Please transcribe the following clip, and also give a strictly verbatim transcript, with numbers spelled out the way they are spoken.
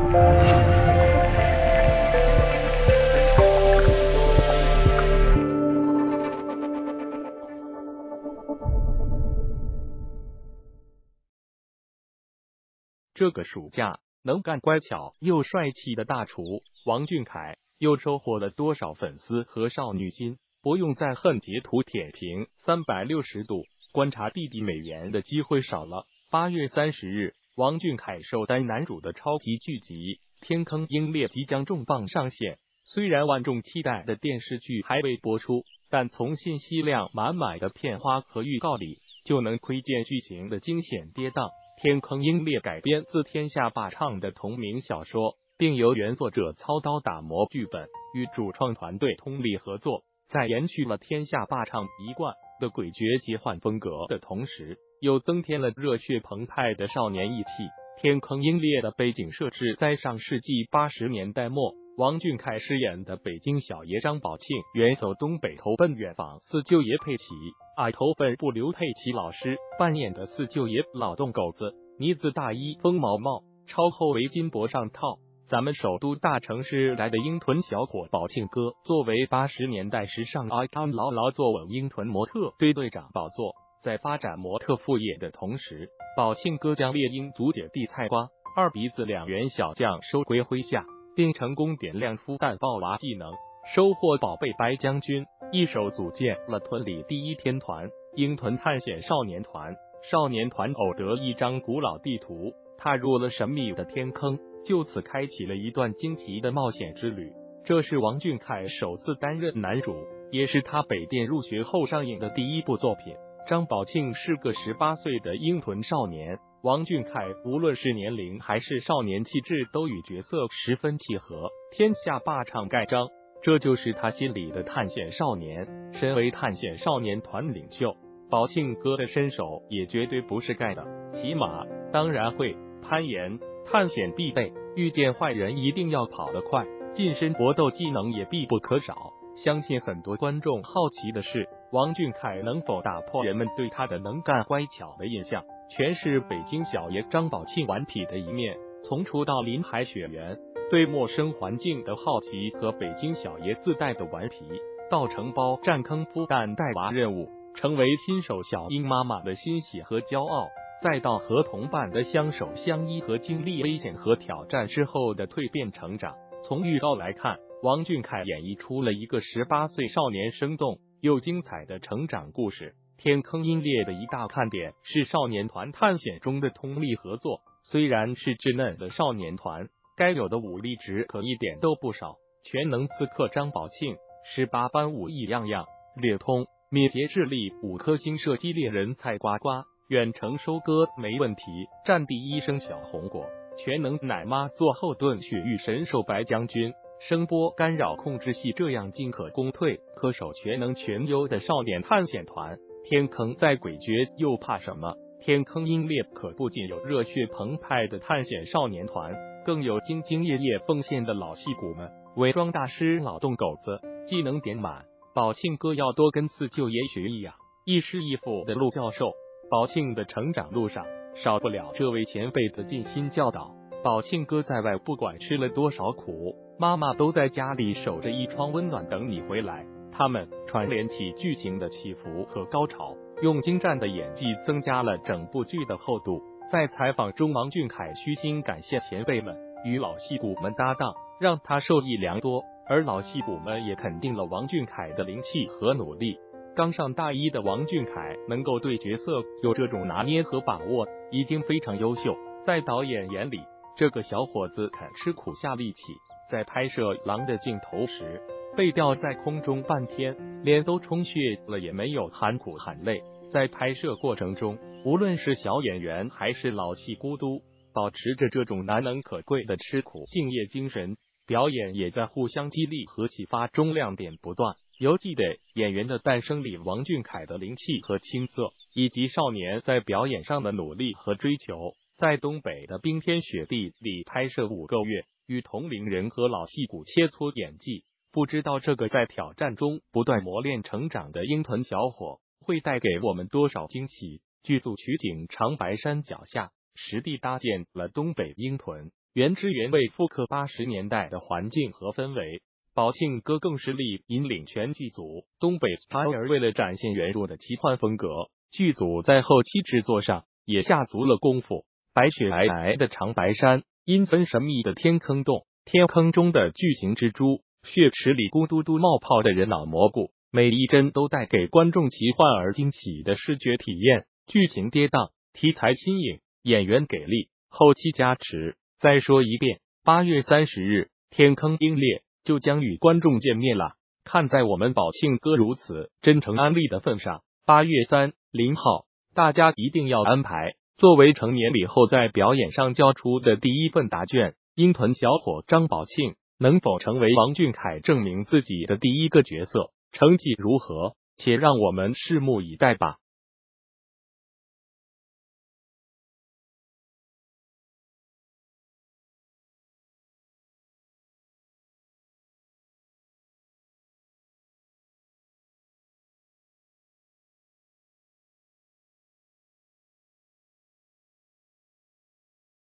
这个暑假，能干乖巧又帅气的大厨王俊凯又收获了多少粉丝和少女心？不用再恨截图舔屏，三百六十度观察弟弟美颜的机会少了。八月三十日，王俊凯首担男主的超级剧集《天坑鹰猎》即将重磅上线。虽然万众期待的电视剧还未播出，但从信息量满满的片花和预告里，就能窥见剧情的惊险跌宕。《天坑鹰猎》改编自天下霸唱的同名小说，并由原作者操刀打磨剧本，与主创团队通力合作，在延续了天下霸唱一贯的诡谲奇幻风格的同时，又增添了热血澎湃的少年义气。《天坑鹰猎》的背景设置在上世纪八十年代末，王俊凯饰演的北京小爷张宝庆远走东北投奔远访四舅爷佩奇，而投奔不留佩奇老师扮演的四舅爷老洞狗子，呢子大衣风毛毛，超厚围巾脖上套。咱们首都大城市来的鹰臀小伙宝庆哥，作为八十年代时尚 icon， 牢牢坐稳鹰臀模特队队长宝座。在发展模特副业的同时，宝庆哥将猎鹰族姐弟菜瓜、二鼻子两员小将收归麾下，并成功点亮孵蛋抱娃技能，收获宝贝白将军，一手组建了屯里第一天团——鹰屯探险少年团。少年团偶得一张古老地图，踏入了神秘的天坑，就此开启了一段惊奇的冒险之旅。这是王俊凯首次担任男主，也是他北电入学后上映的第一部作品。张宝庆是个十八岁的鹰屯少年，王俊凯无论是年龄还是少年气质，都与角色十分契合。天下霸唱盖章，这就是他心里的探险少年。身为探险少年团领袖，宝庆哥的身手也绝对不是盖的，骑马当然会，攀岩、探险必备，遇见坏人一定要跑得快，近身搏斗技能也必不可少。相信很多观众好奇的是，王俊凯能否打破人们对他的能干乖巧的印象，诠释北京小爷张宝庆顽皮的一面。从出道林海雪原，对陌生环境的好奇和北京小爷自带的顽皮，到承包占坑孵蛋带娃任务，成为新手小鹰妈妈的欣喜和骄傲，再到和同伴的相守相依和经历危险和挑战之后的蜕变成长。从预告来看，王俊凯演绎出了一个十八岁少年生动又精彩的成长故事。天坑鹰猎的一大看点是少年团探险中的通力合作，虽然是稚嫩的少年团，该有的武力值可一点都不少。全能刺客张宝庆十八般武艺样样略通，敏捷智力五颗星，射击猎人菜瓜瓜，远程收割没问题，战地医生小红果，全能奶妈做后盾，血域神兽白将军，声波干扰控制系，这样进可攻退可守，全能全优的少年探险团。天坑再诡谲又怕什么？天坑鹰猎可不仅有热血澎湃的探险少年团，更有兢兢业业奉献的老戏骨们。伪装大师老洞狗子技能点满，宝庆哥要多跟四舅爷学艺啊！亦师亦父的陆教授，宝庆的成长路上少不了这位前辈的尽心教导。宝庆哥在外不管吃了多少苦，妈妈都在家里守着一窗温暖等你回来。他们串联起剧情的起伏和高潮，用精湛的演技增加了整部剧的厚度。在采访中，王俊凯虚心感谢前辈们与老戏骨们搭档，让他受益良多，而老戏骨们也肯定了王俊凯的灵气和努力。刚上大一的王俊凯能够对角色有这种拿捏和把握，已经非常优秀。在导演眼里，这个小伙子肯吃苦下力气，在拍摄狼的镜头时，被吊在空中半天，脸都充血了也没有喊苦喊累。在拍摄过程中，无论是小演员还是老戏骨都保持着这种难能可贵的吃苦敬业精神，表演也在互相激励和启发中亮点不断。犹记得演员的诞生里，王俊凯的灵气和青涩，以及少年在表演上的努力和追求。在东北的冰天雪地里拍摄五个月，与同龄人和老戏骨切磋演技，不知道这个在挑战中不断磨练成长的鹰屯小伙会带给我们多少惊喜。剧组取景长白山脚下，实地搭建了东北鹰屯原汁原味复刻八十年代的环境和氛围。宝庆哥更是力引领全剧组东北 style， 为了展现原著的奇幻风格，剧组在后期制作上也下足了功夫。白雪皑皑的长白山，阴森神秘的天坑洞，天坑中的巨型蜘蛛，血池里咕嘟嘟冒泡的人脑蘑菇，每一帧都带给观众奇幻而惊喜的视觉体验。剧情跌宕，题材新颖，演员给力，后期加持。再说一遍，八月三十日，天坑英烈就将与观众见面了。看在我们宝庆哥如此真诚安利的份上，八月三零号，大家一定要安排。作为成年礼后在表演上交出的第一份答卷，鹰屯小伙张宝庆能否成为王俊凯证明自己的第一个角色？成绩如何？且让我们拭目以待吧。